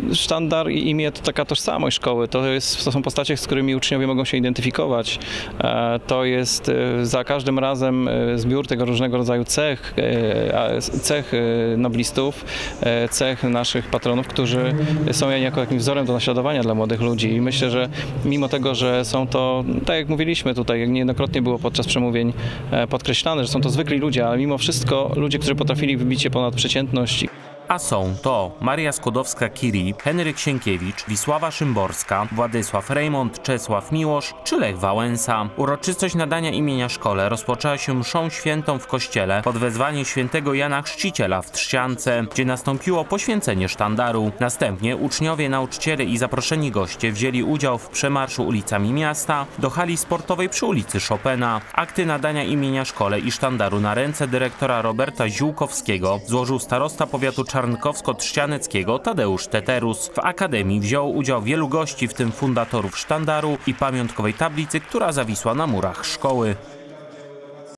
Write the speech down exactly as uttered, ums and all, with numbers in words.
sztandar i imię to taka tożsamość szkoły. To, jest, to są postacie, z którymi uczniowie mogą się identyfikować. To jest za każdym razem zbiór tego różnego rodzaju cech, cech noblistów, cech naszych patronów, którzy są jako jakimś wzorem do naśladowania dla młodych ludzi. I myślę, że mimo tego, że są to, tak jak mówiliśmy tutaj, niejednokrotnie było podczas przemówień podkreślane, że są to zwykli ludzie, ale mimo wszystko ludzie, którzy potrafili wybić się ponad przeciętność. A są to Maria Skłodowska-Curie, Henryk Sienkiewicz, Wisława Szymborska, Władysław Rejmont, Czesław Miłosz czy Lech Wałęsa. Uroczystość nadania imienia szkole rozpoczęła się mszą świętą w kościele pod wezwaniem świętego Jana Chrzciciela w Trzciance, gdzie nastąpiło poświęcenie sztandaru. Następnie uczniowie, nauczyciele i zaproszeni goście wzięli udział w przemarszu ulicami miasta do hali sportowej przy ulicy Chopina. Akty nadania imienia szkole i sztandaru na ręce dyrektora Roberta Ziółkowskiego złożył starosta powiatu czarnkowsko-trzcianeckiego Tadeusz Teterus. W akademii wziął udział wielu gości, w tym fundatorów sztandaru i pamiątkowej tablicy, która zawisła na murach szkoły.